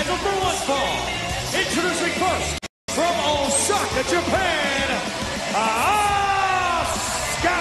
scheduled for one fall. Introducing first, from Osaka, Japan, Asuka!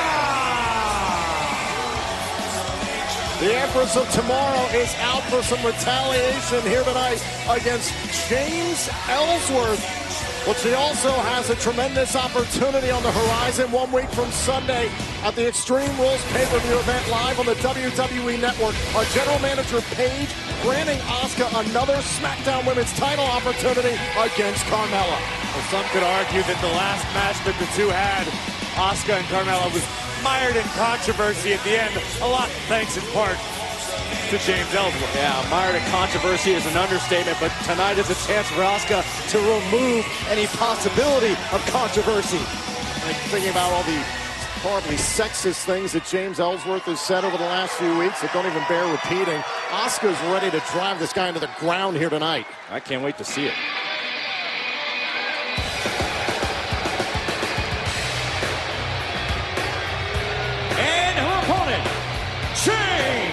The Empress of Tomorrow is out for some retaliation here tonight against James Ellsworth. But she also has a tremendous opportunity on the horizon 1 week from Sunday at the Extreme Rules pay-per-view event live on the WWE Network. Our general manager, Paige, granting Asuka another SmackDown Women's title opportunity against Carmella. Well, some could argue that the last match that the two had, Asuka and Carmella, was mired in controversy at the end. A lot thanks in part to James Ellsworth. Yeah, mired in controversy is an understatement, but tonight is a chance for Asuka to remove any possibility of controversy. And thinking about all the horribly sexist things that James Ellsworth has said over the last few weeks that don't even bear repeating, Asuka's ready to drive this guy into the ground here tonight. I can't wait to see it. And her opponent, James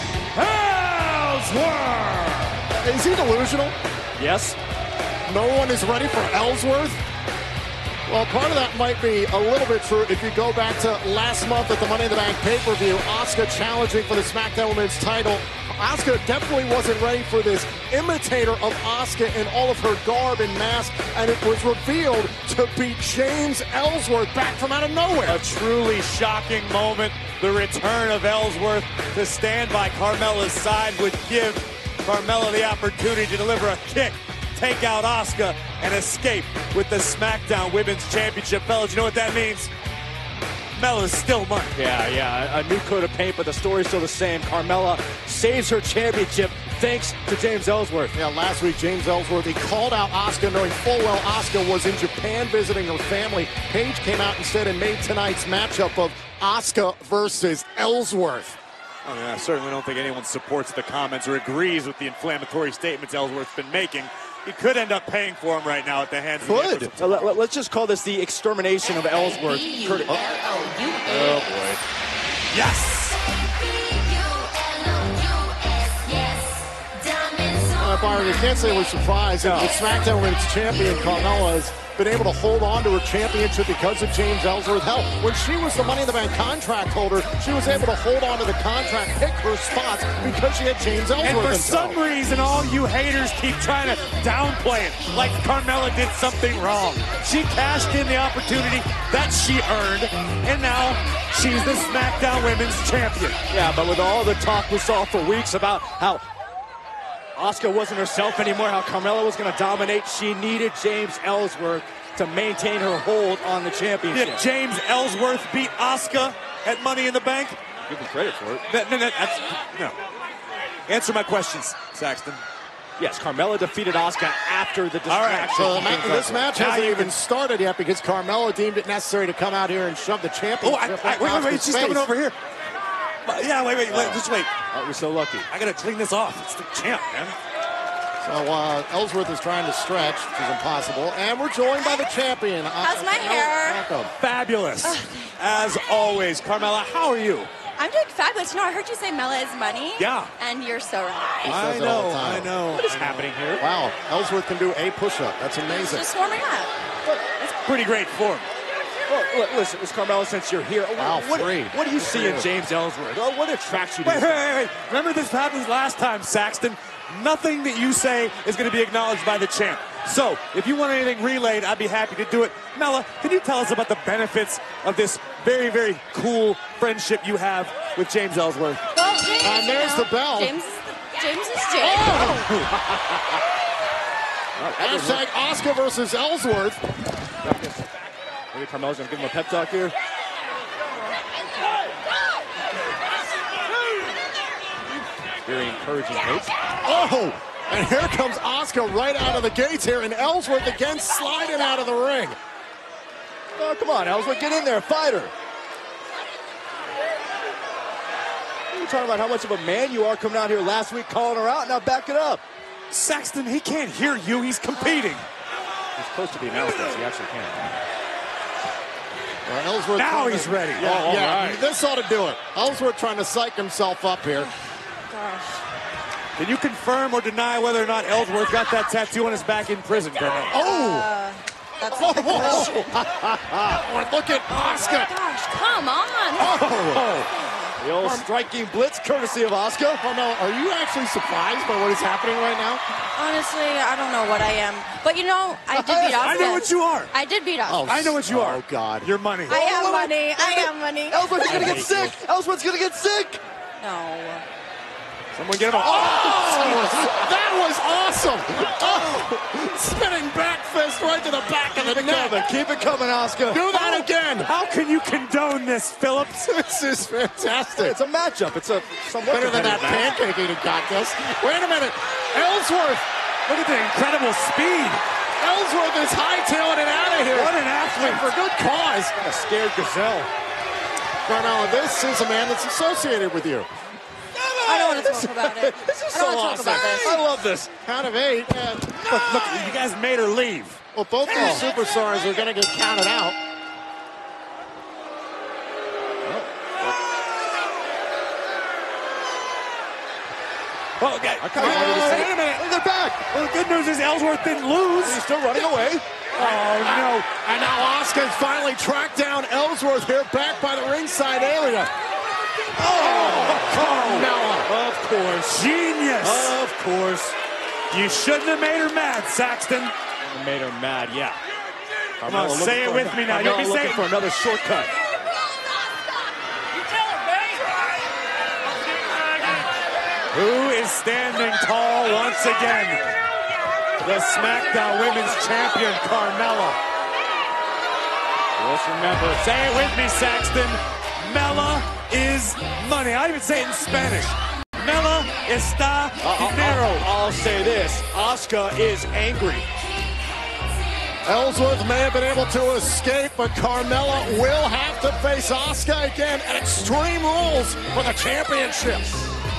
Ellsworth! Is he delusional? Yes. No one is ready for Ellsworth? Well, part of that might be a little bit true if you go back to last month at the Money in the Bank pay-per-view, Asuka challenging for the SmackDown Women's title. Asuka definitely wasn't ready for this imitator of Asuka in all of her garb and mask, and it was revealed to be James Ellsworth back from out of nowhere. A truly shocking moment. The return of Ellsworth to stand by Carmella's side would give Carmella the opportunity to deliver a kick, take out Asuka, and escape with the SmackDown Women's Championship. Fellas, you know what that means? Carmella's still money. Yeah, a new coat of paint, but the story's still the same. Carmella saves her championship thanks to James Ellsworth. Yeah, last week, James Ellsworth, he called out Asuka knowing full well Asuka was in Japan visiting her family. Paige came out instead and made tonight's matchup of Asuka versus Ellsworth. I mean, I certainly don't think anyone supports the comments or agrees with the inflammatory statements Ellsworth's been making. He could end up paying for him right now at the hands of the Empress. So let's just call this the extermination of Ellsworth. Oh, boy. Yes! Byron, you can't say we're surprised. No. The SmackDown Women's Champion, Carmella, has been able to hold on to her championship because of James Ellsworth. Hell, when she was the Money in the Bank contract holder, she was able to hold on to the contract, pick her spots because she had James Ellsworth. And for some reason, all you haters keep trying to downplay it, like Carmella did something wrong. She cashed in the opportunity that she earned, and now she's the SmackDown Women's Champion. Yeah, but with all the talk we saw for weeks about how Asuka wasn't herself anymore, how Carmella was going to dominate, she needed James Ellsworth to maintain her hold on the championship. Did James Ellsworth beat Asuka at Money in the Bank? Give him credit for it. No. Answer my questions, Saxton. Yes, Carmella defeated Asuka after the distraction. All right, so this match hasn't even started yet because Carmella deemed it necessary to come out here and shove the championship. Wait, she's coming over here. Yeah, wait, just wait. Oh, we're so lucky. I gotta clean this off. It's the champ, man. So Ellsworth is trying to stretch, which is impossible. And we're joined by the champion. How's my hair? Fabulous. As always. Carmella, how are you? I'm doing fabulous. You know, I heard you say Mella is money. Yeah. And you're so right. I know. What is happening here? Wow, Ellsworth can do a push-up. That's amazing. Just warming up. It's pretty great form. Well, listen, Carmella, since you're here, wow, what do you see in James Ellsworth? What attracts you to Wait. Remember this happened last time, Saxton. Nothing that you say is going to be acknowledged by the champ. So, if you want anything relayed, I'd be happy to do it. Mella, can you tell us about the benefits of this very, very cool friendship you have with James Ellsworth? Well, James, and there's the bell. James is James. Hashtag Asuka versus Ellsworth. Maybe Carmella's going to give him a pep talk here. Very encouraging pace. Oh, and here comes Asuka right out of the gates here, and Ellsworth again sliding out of the ring. Oh, come on, Ellsworth, get in there, fight her. You're talking about how much of a man you are coming out here last week calling her out, now back it up. Saxton, he can't hear you, he's competing. He's close to the announcements, he actually can. Ellsworth now he's ready. Yeah, right. This ought to do it. Ellsworth trying to psych himself up here. Gosh. Can you confirm or deny whether or not Ellsworth got that tattoo on his back in prison, Carmella? Oh! That's Look at Asuka. Gosh, come on. The old striking blitz courtesy of Asuka. Carmella, are you actually surprised by what is happening right now? Honestly, I don't know what I am. But you know, I did beat Asuka. I know what you are. I did beat Asuka. I know what you are. Oh, God. Your money. I am money. I am money. Ellsworth's gonna get sick. Ellsworth's gonna get sick. No. Someone get him a... That was awesome! Oh, spinning back fist right to the back of the neck. Keep it coming, Asuka. Do that again. How can you condone this, Phillips? This is fantastic. It's a matchup. It's a somewhat Better than that competitive match. pancake eating contest. Wait a minute. Ellsworth. Look at the incredible speed. Ellsworth is hightailing it out of here. What an athlete. For good cause. A scared gazelle. Carmella, this is a man that's associated with you. I don't want to talk about it. This is I so don't want to awesome. talk about this. I love this. Count of 8. Look, you guys made her leave. Well, both these superstars are going to get counted out. Oh, okay. I kind of wanted to say, wait a minute. they're back. Well, the good news is Ellsworth didn't lose. He's still running away. Oh, no. And now Asuka's finally tracked down Ellsworth here back by the ringside area. Carmella. Of course. Genius. Of course. You shouldn't have made her mad, Saxton. Made her mad, yeah. Come on, say it with me now. You'll be looking saying for another shortcut. Who is standing tall once again? The SmackDown Women's Champion, Carmella. Just remember, say it with me, Saxton. Mella is money. I even say it in Spanish. Mella está dinero. I'll say this. Asuka is angry. Ellsworth may have been able to escape, but Carmella will have to face Asuka again at Extreme Rules for the championship.